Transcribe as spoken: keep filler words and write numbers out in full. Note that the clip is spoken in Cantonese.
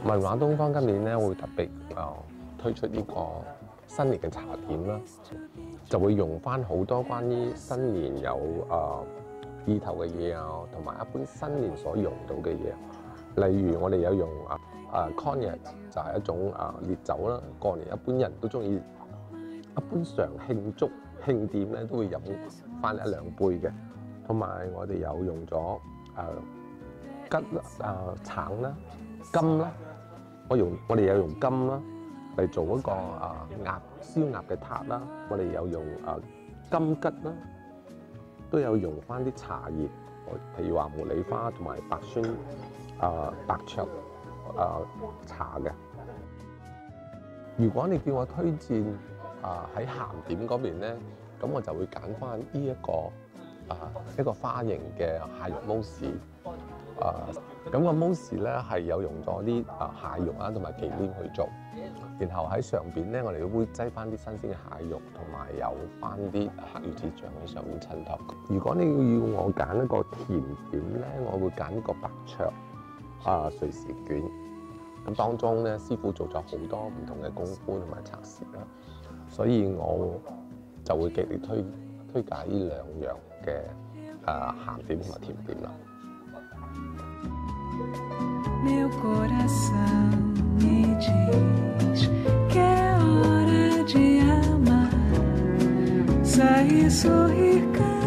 文華東方今年咧會特別誒、呃、推出呢個新年嘅茶點啦，就會用翻好多關於新年有誒、呃、意頭嘅嘢啊，同埋一般新年所用到嘅嘢。例如我哋有用啊啊 Cognac 就係一種啊烈酒啦，過年一般人都中意，一般常慶祝慶典咧都會飲翻一兩杯嘅。同埋我哋有用咗誒桔啊橙啦、柑啦，我用我哋有用柑啦嚟做一個啊鴨燒鴨嘅撻啦，我哋有用啊柑桔啦，都有用翻啲茶葉，譬如話茉莉花同埋白酸。啊，白灼啊茶嘅。如果你叫我推薦啊喺鹹點嗰邊咧，咁我就會揀翻呢一個啊一個花形嘅蟹肉慕斯。啊，咁、個慕斯咧係有用咗啲啊蟹肉啊同埋忌廉去做，然後喺上邊咧我哋會擠翻啲新鮮嘅蟹肉，同埋有翻啲黑魚子醬喺上面襯托。如果你要我揀一個甜點咧，我會揀一個白灼。啊，瑞士卷，咁當中咧，師傅做咗好多唔同嘅功夫同埋測試啦，所以我就會極力推推介呢兩樣嘅誒鹹點同埋甜點啦。Meu coração me diz que é hora de amar, sair sorrir.